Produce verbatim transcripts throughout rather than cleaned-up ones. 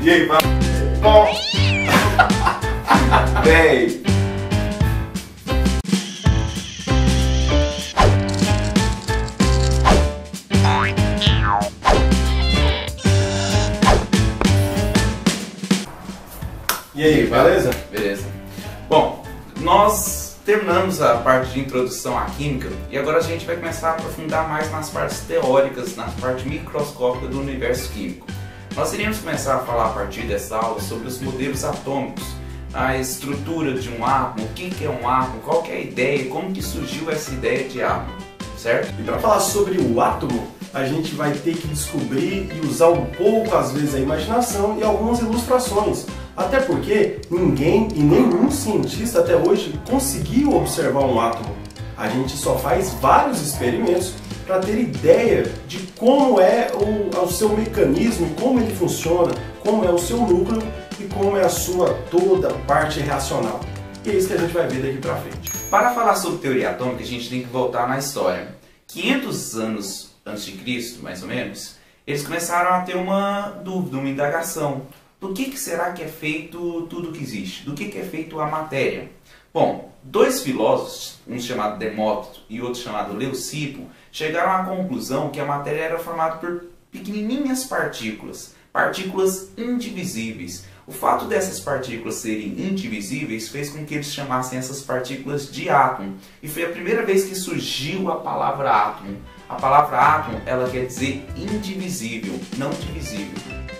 E aí, vai? Bom. Véi. E aí, beleza? Beleza. Bom, nós terminamos a parte de introdução à química e agora a gente vai começar a aprofundar mais nas partes teóricas, na parte microscópica do universo químico. Nós iremos começar a falar a partir dessa aula sobre os modelos atômicos, a estrutura de um átomo, o que é um átomo, qual que é a ideia, como que surgiu essa ideia de átomo, certo? E para falar sobre o átomo, a gente vai ter que descobrir e usar um pouco, às vezes, a imaginação e algumas ilustrações. Até porque ninguém e nenhum cientista até hoje conseguiu observar um átomo. A gente só faz vários experimentos para ter ideia de como é o, o seu mecanismo, como ele funciona, como é o seu núcleo e como é a sua toda parte reacional. E é isso que a gente vai ver daqui para frente. Para falar sobre teoria atômica, a gente tem que voltar na história. quinhentos anos antes de Cristo, mais ou menos, eles começaram a ter uma dúvida, uma indagação. Do que, que será que é feito tudo que existe? Do que, que é feito a matéria? Bom, dois filósofos, um chamado Demócrito e outro chamado Leucipo, chegaram à conclusão que a matéria era formada por pequenininhas partículas, partículas indivisíveis. O fato dessas partículas serem indivisíveis fez com que eles chamassem essas partículas de átomo. E foi a primeira vez que surgiu a palavra átomo. A palavra átomo, ela quer dizer indivisível, não divisível.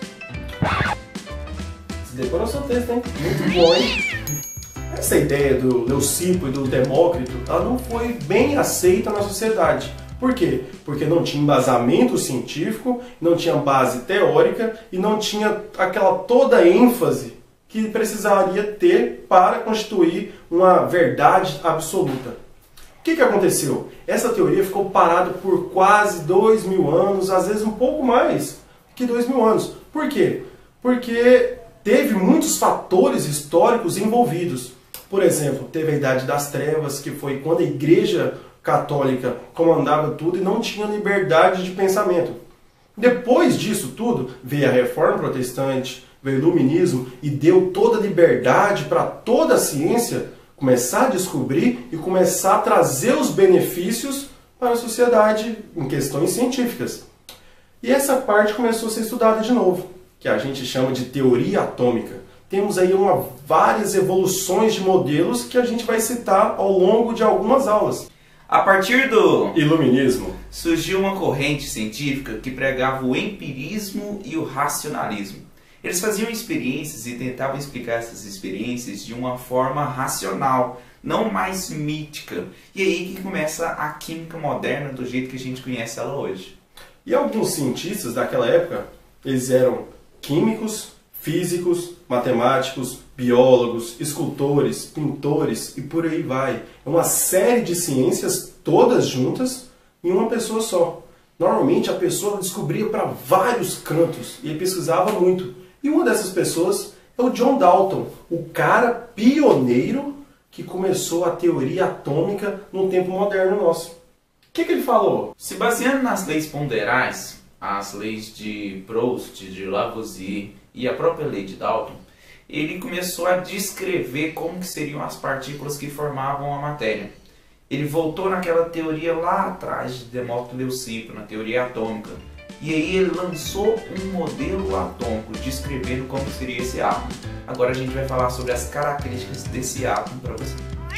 Decorou seu texto, hein? Muito bom, hein? Essa ideia do Leucipo e do Demócrito, ela não foi bem aceita na sociedade. Por quê? Porque não tinha embasamento científico, não tinha base teórica e não tinha aquela toda ênfase que precisaria ter para constituir uma verdade absoluta. O que, que aconteceu? Essa teoria ficou parada por quase dois mil anos, às vezes um pouco mais que dois mil anos. Por quê? Porque teve muitos fatores históricos envolvidos. Por exemplo, teve a Idade das Trevas, que foi quando a Igreja Católica comandava tudo e não tinha liberdade de pensamento. Depois disso tudo, veio a Reforma Protestante, veio o Iluminismo e deu toda a liberdade para toda a ciência começar a descobrir e começar a trazer os benefícios para a sociedade em questões científicas. E essa parte começou a ser estudada de novo, que a gente chama de teoria atômica. Temos aí uma, várias evoluções de modelos que a gente vai citar ao longo de algumas aulas. A partir do Iluminismo, surgiu uma corrente científica que pregava o empirismo e o racionalismo. Eles faziam experiências e tentavam explicar essas experiências de uma forma racional, não mais mítica. E aí que começa a química moderna do jeito que a gente conhece ela hoje. E alguns cientistas daquela época, eles eram químicos, físicos, matemáticos, biólogos, escultores, pintores e por aí vai. É uma série de ciências todas juntas em uma pessoa só. Normalmente a pessoa descobria para vários cantos e pesquisava muito. E uma dessas pessoas é o John Dalton, o cara pioneiro que começou a teoria atômica no tempo moderno nosso. O que, que ele falou? Se baseando nas leis ponderais, as leis de Proust, de Lavoisier e a própria lei de Dalton, ele começou a descrever como que seriam as partículas que formavam a matéria. Ele voltou naquela teoria lá atrás de Demócrito e Leucipo, na teoria atômica. E aí ele lançou um modelo atômico descrevendo como seria esse átomo. Agora a gente vai falar sobre as características desse átomo para você.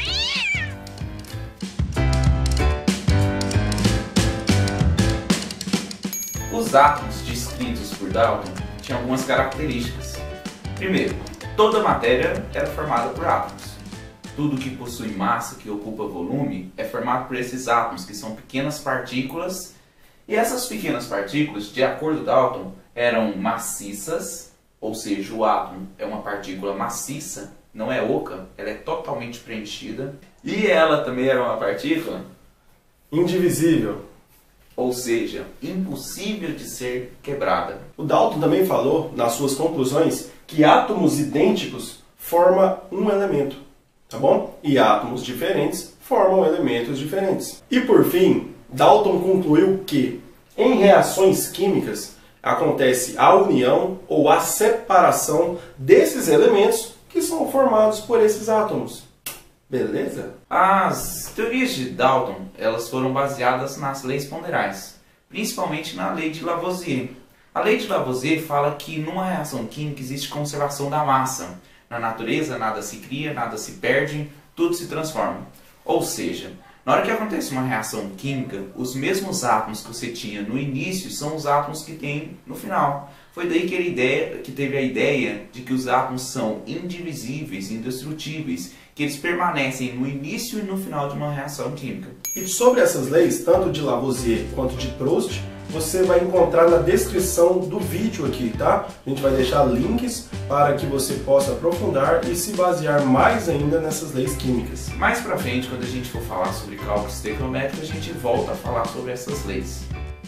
Os átomos descritos por Dalton tinham algumas características. Primeiro, toda matéria era formada por átomos. Tudo que possui massa, que ocupa volume, é formado por esses átomos, que são pequenas partículas. E essas pequenas partículas, de acordo com Dalton, eram maciças, ou seja, o átomo é uma partícula maciça, não é oca, ela é totalmente preenchida. E ela também era uma partícula indivisível, ou seja, impossível de ser quebrada. O Dalton também falou, nas suas conclusões, que átomos idênticos formam um elemento, tá bom? E átomos diferentes formam elementos diferentes. E por fim, Dalton concluiu que, em reações químicas, acontece a união ou a separação desses elementos que são formados por esses átomos. Beleza? As teorias de Dalton, elas foram baseadas nas leis ponderais, principalmente na lei de Lavoisier. A lei de Lavoisier fala que numa reação química existe conservação da massa. Na natureza nada se cria, nada se perde, tudo se transforma. Ou seja, na hora que acontece uma reação química, os mesmos átomos que você tinha no início são os átomos que tem no final. Foi daí que, ele ideia, que teve a ideia de que os átomos são indivisíveis, indestrutíveis, que eles permanecem no início e no final de uma reação química. E sobre essas leis, tanto de Lavoisier quanto de Proust, você vai encontrar na descrição do vídeo aqui, tá? A gente vai deixar links para que você possa aprofundar e se basear mais ainda nessas leis químicas. Mais pra frente, quando a gente for falar sobre cálculo estequiométrico, a gente volta a falar sobre essas leis.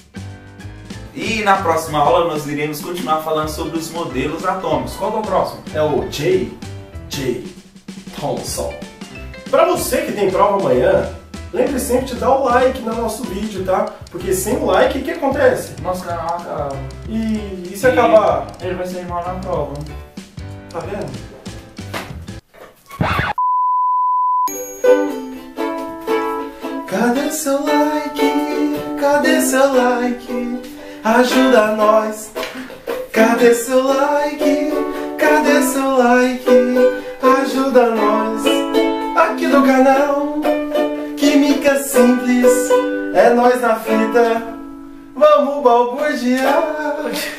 E na próxima aula nós iremos continuar falando sobre os modelos atômicos. Qual que é o próximo? É o J J Thomson. Para você que tem prova amanhã, lembre sempre de dar o like no nosso vídeo, tá? Porque sem o like, o que acontece? Nosso canal acaba. E, e se acabar? Ele vai ser mal na prova. Tá vendo? Cadê seu like? Cadê seu like? Ajuda nós. Cadê seu like? Cadê seu like? Ajuda nós. Aqui do canal Química Simples, é nós na fita, vamos balbuciar.